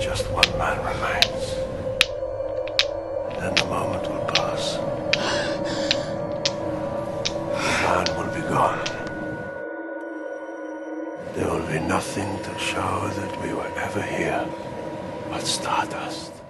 Just one man remains. Then the moment will pass. The man will be gone. There will be nothing to show that we were ever here but stardust.